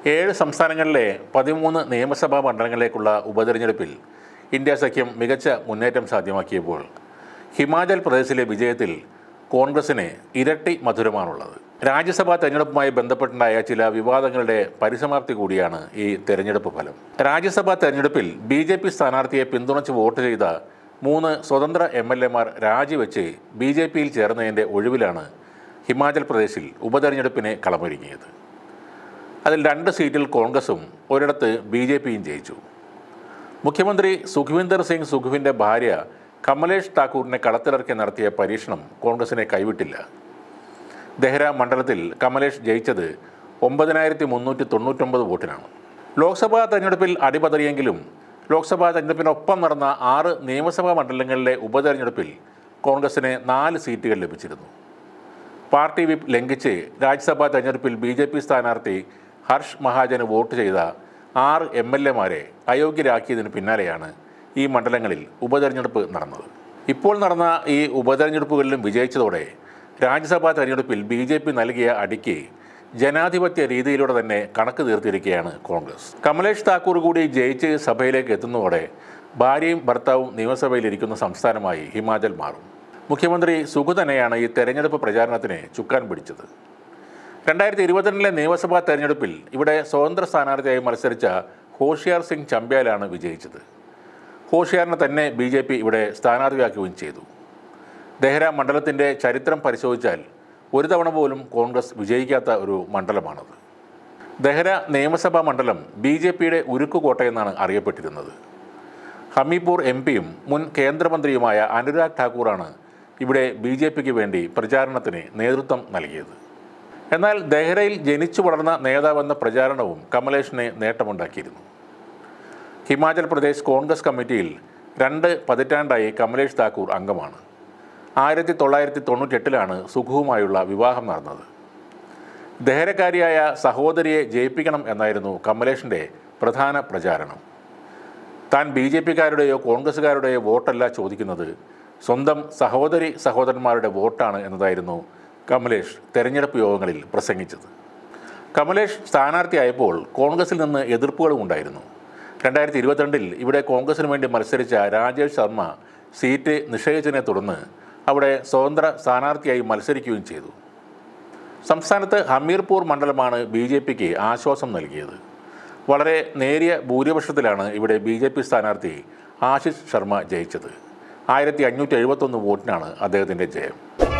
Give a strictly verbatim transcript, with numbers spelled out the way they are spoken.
ഏഴ് സംസ്ഥാനങ്ങളിലെ പതിമൂന്ന് നിയമസഭാ മണ്ഡലങ്ങളിലേക്കുള്ള ഉപതെരഞ്ഞെടുപ്പിൽ ഇന്ത്യ സഖ്യം മികച്ച മുന്നേറ്റം സാധ്യമാക്കിയപ്പോൾ ഹിമാചൽ പ്രദേശിലെ വിജയത്തിൽ കോൺഗ്രസിന് ഇരട്ടി മധുരമാണുള്ളത്. രാജ്യസഭാ തെരഞ്ഞെടുപ്പുമായി ബന്ധപ്പെട്ടുണ്ടായ ചില വിവാദങ്ങളുടെ പരിസമാപ്തി കൂടിയാണ് ഈ തെരഞ്ഞെടുപ്പ് ഫലം. രാജ്യസഭാ തെരഞ്ഞെടുപ്പിൽ ബി ജെ പി സ്ഥാനാർത്ഥിയെ പിന്തുണച്ച് വോട്ട് ചെയ്ത മൂന്ന് സ്വതന്ത്ര എം എൽ എമാർ രാജിവെച്ച് ബി ജെ പിയിൽ ചേർന്നതിൻ്റെ ഒഴിവിലാണ് ഹിമാചൽ പ്രദേശിൽ ഉപതെരഞ്ഞെടുപ്പിനെ കളമൊരുങ്ങിയത്. അതിൽ രണ്ട് സീറ്റിൽ കോൺഗ്രസും ഒരിടത്ത് ബി ജെ പിയും ജയിച്ചു. മുഖ്യമന്ത്രി സുഖ്വിന്ദർ സിംഗ് സുഖുവിൻ്റെ ഭാര്യ കമലേഷ് താക്കൂറിനെ കളത്തിലിറക്കി നടത്തിയ പരീക്ഷണം കോൺഗ്രസിനെ കൈവിട്ടില്ല. ദെഹ്റ മണ്ഡലത്തിൽ കമലേഷ് ജയിച്ചത് ഒമ്പതിനായിരത്തി മുന്നൂറ്റി തൊണ്ണൂറ്റൊമ്പത് വോട്ടിനാണ്. ലോക്സഭാ തെരഞ്ഞെടുപ്പിൽ അടിപതറിയെങ്കിലും ലോക്സഭാ തെരഞ്ഞെടുപ്പിനൊപ്പം നടന്ന ആറ് നിയമസഭാ മണ്ഡലങ്ങളിലെ ഉപതെരഞ്ഞെടുപ്പിൽ കോൺഗ്രസിന് നാല് സീറ്റുകൾ ലഭിച്ചിരുന്നു. പാർട്ടി വിപ്പ് ലംഘിച്ച് രാജ്യസഭാ തെരഞ്ഞെടുപ്പിൽ ബി ജെ പി സ്ഥാനാർത്ഥി ഹർഷ് മഹാജന് വോട്ട് ചെയ്ത ആറ് എം എൽ എമാരെ അയോഗ്യരാക്കിയതിന് പിന്നാലെയാണ് ഈ മണ്ഡലങ്ങളിൽ ഉപതെരഞ്ഞെടുപ്പ് നടന്നത്. ഇപ്പോൾ നടന്ന ഈ ഉപതെരഞ്ഞെടുപ്പുകളിലും വിജയിച്ചതോടെ രാജ്യസഭാ തെരഞ്ഞെടുപ്പിൽ ബി ജെ പി നൽകിയ അടിക്ക് ജനാധിപത്യ രീതിയിലൂടെ തന്നെ കണക്ക് തീർത്തിരിക്കുകയാണ് കോൺഗ്രസ്. കമലേഷ് താക്കൂർ കൂടി ജയിച്ച് സഭയിലേക്ക് എത്തുന്നതോടെ ഭാര്യയും ഭർത്താവും നിയമസഭയിലിരിക്കുന്ന സംസ്ഥാനമായി ഹിമാചൽ മാറും. മുഖ്യമന്ത്രി സുഖു തന്നെയാണ് ഈ തെരഞ്ഞെടുപ്പ് പ്രചാരണത്തിന് ചുക്കാൻ പിടിച്ചത്. രണ്ടായിരത്തി ഇരുപത്തിരണ്ടിലെ നിയമസഭാ തെരഞ്ഞെടുപ്പിൽ ഇവിടെ സ്വതന്ത്ര സ്ഥാനാർത്ഥിയായി മത്സരിച്ച ഹോഷിയാർ സിംഗ് ചമ്പ്യാലാണ് വിജയിച്ചത്. ഹോഷിയാറിനെ തന്നെ ബി ജെ പി ഇവിടെ സ്ഥാനാർത്ഥിയാക്കുകയും ചെയ്തു. ദെഹ്റ മണ്ഡലത്തിൻ്റെ ചരിത്രം പരിശോധിച്ചാൽ ഒരു തവണ പോലും കോൺഗ്രസ് വിജയിക്കാത്ത ഒരു മണ്ഡലമാണത്. ദെഹ്റ നിയമസഭാ മണ്ഡലം ബി ജെ പിയുടെ ഉരുക്കുകോട്ടയെന്നാണ് അറിയപ്പെട്ടിരുന്നത്. ഹമീപൂർ എം പിയും മുൻ കേന്ദ്രമന്ത്രിയുമായ അനുരാഗ് ഠാക്കൂറാണ് ഇവിടെ ബി ജെ പിക്ക് വേണ്ടി പ്രചാരണത്തിന് നേതൃത്വം നൽകിയത്. എന്നാൽ ദെഹ്റയിൽ ജനിച്ചു വളർന്ന നേതാവെന്ന പ്രചാരണവും കമലേഷിനെ നേട്ടമുണ്ടാക്കിയിരുന്നു. ഹിമാചൽ പ്രദേശ് കോൺഗ്രസ് കമ്മിറ്റിയിൽ രണ്ട് പതിറ്റാണ്ടായി കമലേഷ് താക്കൂർ അംഗമാണ്. ആയിരത്തി തൊള്ളായിരത്തി തൊണ്ണൂറ്റെട്ടിലാണ് സുഖുവുമായുള്ള വിവാഹം നടന്നത്. ദെഹ്റക്കാരിയായ സഹോദരിയെ ജയിപ്പിക്കണം എന്നായിരുന്നു കമലേഷിൻ്റെ പ്രധാന പ്രചാരണം. താൻ ബി ജെ പിക്കാരുടെയോ കോൺഗ്രസ്സുകാരുടെയോ വോട്ടല്ല ചോദിക്കുന്നത്, സ്വന്തം സഹോദരി സഹോദരന്മാരുടെ വോട്ടാണ് എന്നതായിരുന്നു കമലേഷ് തെരഞ്ഞെടുപ്പ് യോഗങ്ങളിൽ പ്രസംഗിച്ചത്. കമലേഷ് സ്ഥാനാർത്ഥിയായപ്പോൾ കോൺഗ്രസിൽ നിന്ന് എതിർപ്പുകളും ഉണ്ടായിരുന്നു. രണ്ടായിരത്തി ഇരുപത്തിരണ്ടിൽ ഇവിടെ കോൺഗ്രസിന് വേണ്ടി മത്സരിച്ച രാജേഷ് ശർമ്മ സീറ്റ് നിഷേധിച്ചതിനെ തുടർന്ന് അവിടെ സ്വതന്ത്ര സ്ഥാനാർത്ഥിയായി മത്സരിക്കുകയും ചെയ്തു. സംസ്ഥാനത്ത് ഹമീർപൂർ മണ്ഡലമാണ് ബി ജെ പിക്ക് ആശ്വാസം നൽകിയത്. വളരെ നേരിയ ഭൂരിപക്ഷത്തിലാണ് ഇവിടെ ബി ജെ പി സ്ഥാനാർത്ഥി ആശിഷ് ശർമ്മ ജയിച്ചത്. ആയിരത്തി അഞ്ഞൂറ്റി എഴുപത്തൊന്ന് വോട്ടിനാണ് അദ്ദേഹത്തിൻ്റെ ജയം.